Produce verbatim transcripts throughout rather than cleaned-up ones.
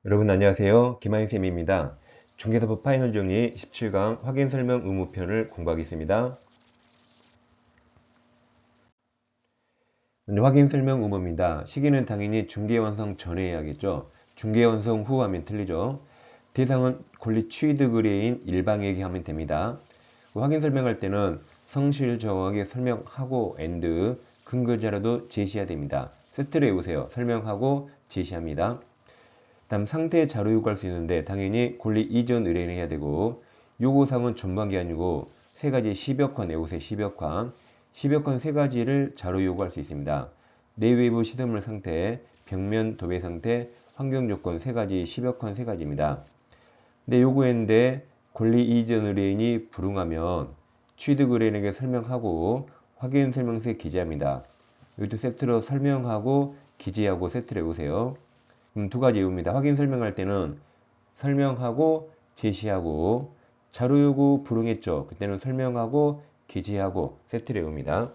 여러분 안녕하세요. 김하인쌤입니다. 중개사법 파이널 정리 십칠 강 확인 설명 의무편을 공부하겠습니다. 먼저 확인 설명 의무입니다. 시기는 당연히 중개 완성 전에 해야겠죠. 중개 완성 후 하면 틀리죠. 대상은 권리 취득 의뢰인 일방에게 하면 됩니다. 확인 설명할 때는 성실 정확하게 설명하고 and 근거 자료도 제시해야 됩니다. 세트로 해보세요. 설명하고 제시합니다. 다음 상태 자료 요구할 수 있는데 당연히 권리 이전 의뢰인을 해야 되고 요구사항은 전부한 게 아니고 세 가지 십여 건 외우세요. 십여 건. 십여 건 세 가지를 자료 요구할 수 있습니다. 내외부 시설물 상태, 벽면 도배 상태, 환경 조건 세 가지 십여 건 세 가지입니다. 근데 요구했는데 권리 이전 의뢰인이 불응하면 취득 의뢰인에게 설명하고 확인 설명서에 기재합니다. 이것도 세트로 설명하고 기재하고 세트로 해보세요. 음, 두 가지 이유입니다. 확인 설명할 때는 설명하고 제시하고 자료 요구 불응했죠. 그때는 설명하고 기재하고 세트를 외웁니다.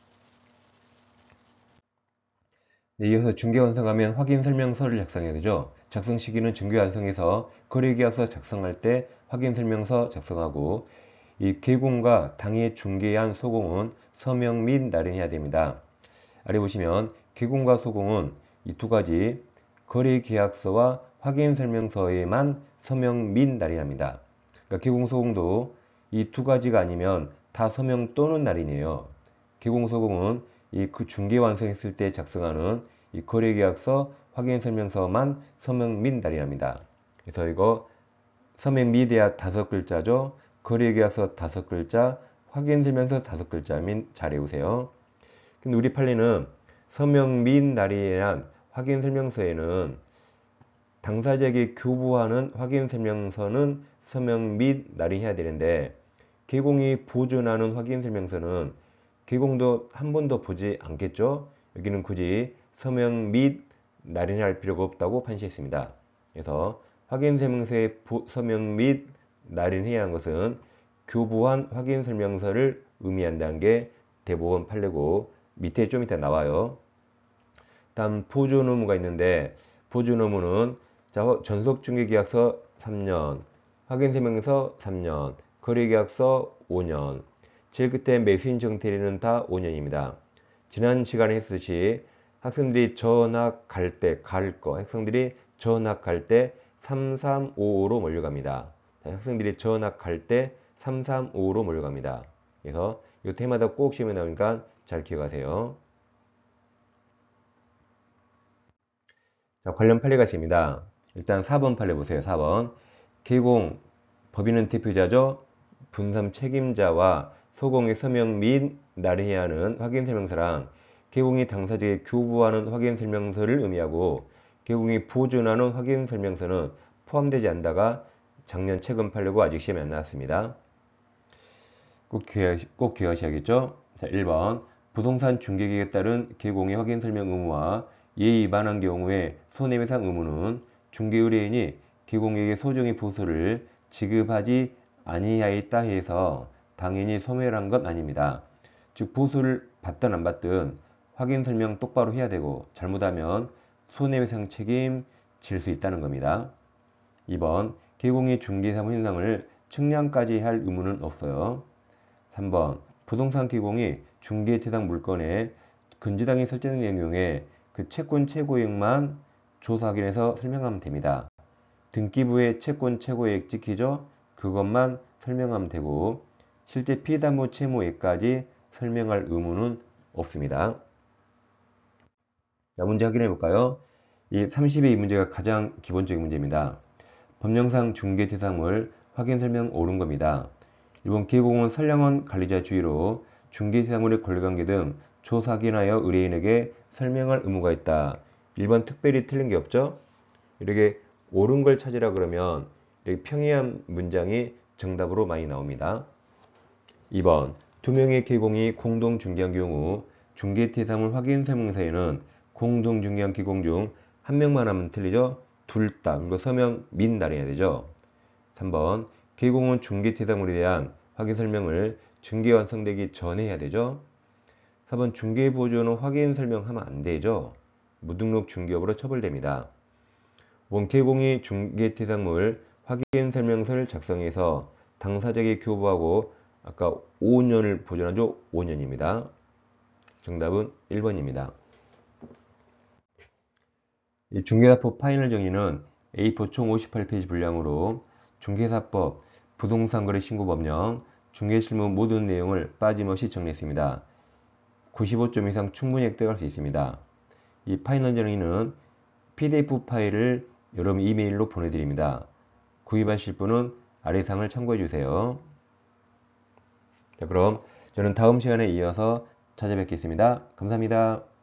네, 이어서 중개 완성하면 확인 설명서를 작성해야 되죠. 작성 시기는 중개 완성에서 거래계약서 작성할 때 확인 설명서 작성하고 이 개공과 당해 중개한 소공은 서명 및 날인해야 됩니다. 아래 보시면 개공과 소공은 이 두 가지 거래계약서와 확인설명서에만 서명 및 날인합니다. 그러니까 개공, 소공도 이 두 가지가 아니면 다 서명 또는 날인이에요. 개공, 소공은 이 그 중개 완성했을 때 작성하는 이 거래계약서, 확인설명서만 서명 및 날인합니다. 그래서 이거 서명 및에야 다섯 글자죠. 거래계약서 다섯 글자, 확인설명서 다섯 글자 및 잘 외우세요. 근데 우리 판례는 서명 및 날인이란 확인 설명서에는 당사자에게 교부하는 확인 설명서는 서명 및 날인해야 되는데 개공이 보존하는 확인 설명서는 개공도 한 번도 보지 않겠죠. 여기는 굳이 서명 및 날인할 필요가 없다고 판시했습니다. 그래서 확인 설명서의 서명 및 날인해야 하는 것은 교부한 확인 설명서를 의미한다는 게 대법원 판례고 밑에 좀 이따 나와요. 다음 보존 의무가 있는데 보존 의무는 자, 전속중개계약서 삼 년, 확인설명서 삼 년, 거래계약서 오 년, 제일 끝에 매수인 정태리는 다 오 년입니다. 지난 시간에 했듯이 학생들이 전학 갈 때, 갈 거, 학생들이 전학 갈 때 삼 삼 오 오로 몰려갑니다. 학생들이 전학 갈 때 삼 삼 오 오로 몰려갑니다. 그래서 이 테마다 꼭 시험에 나오니까 잘 기억하세요. 자, 관련 판례가 있습니다. 일단 사 번 판례 보세요. 사 번. 개공, 법인은 대표자죠. 분삼 책임자와 소공의 서명 및 날인해야 하는 확인설명서랑 개공이 당사자에게 교부하는 확인설명서를 의미하고 개공이 보존하는 확인설명서는 포함되지 않다가 작년 최근 판례고 아직 시험에 안 나왔습니다. 꼭, 기억, 꼭 기억하셔야겠죠. 자, 일 번. 부동산 중개계획에 따른 개공의 확인설명 의무와 예의 위반한 경우에 손해배상 의무는 중개의뢰인이 개공에게 소정의 보수를 지급하지 아니하였다 해서 당연히 소멸한 것 아닙니다. 즉 보수를 받든 안 받든 확인설명 똑바로 해야 되고 잘못하면 손해배상 책임 질 수 있다는 겁니다. 이 번. 개공이 중개사무 현상을 측량까지 할 의무는 없어요. 삼 번. 부동산 개공이 중개 대상 물건에 근저당이 설정된 경우에 그 채권 최고액만 조사 확인해서 설명하면 됩니다. 등기부의 채권 최고액 찍히죠? 그것만 설명하면 되고 실제 피담보 채무액까지 설명할 의무는 없습니다. 자, 문제 확인해 볼까요? 이 삼십의 이 문제가 가장 기본적인 문제입니다. 법령상 중개 대상물 확인 설명 옳은 겁니다. 일 번 개공은 선량한 관리자 주의로 중개 대상물의 권리관계 등 조사 확인하여 의뢰인에게 설명할 의무가 있다. 일 번 특별히 틀린 게 없죠? 이렇게 옳은 걸 찾으라 그러면 이렇게 평이한 문장이 정답으로 많이 나옵니다. 이 번 두 명의 개공이 공동 중개한 경우 중개 대상물 확인 설명서에는 공동 중개한 개공 중 한 명만 하면 틀리죠? 둘 다. 그리고 서명 및 날해야 되죠. 삼 번 개공은 중개 대상물에 대한 확인 설명을 중개 완성되기 전에 해야 되죠. 사 번 중개 보조는 확인 설명하면 안 되죠. 무등록 중개업으로 처벌됩니다. 원개공이 중개대상물 확인설명서를 작성해서 당사자에게 교부하고 아까 오 년을 보존하죠. 오 년입니다. 정답은 일 번입니다. 이 중개사법 파이널 정의는 에이 사 총 오십팔 페이지 분량으로 중개사법, 부동산거래 신고법령, 중개실무 모든 내용을 빠짐없이 정리했습니다. 구십오 점 이상 충분히 획득할 수 있습니다. 이 파이널 정의는 피디에프 파일을 여러분 이메일로 보내드립니다. 구입하실 분은 아래 상을 참고해주세요. 자, 그럼 저는 다음 시간에 이어서 찾아뵙겠습니다. 감사합니다.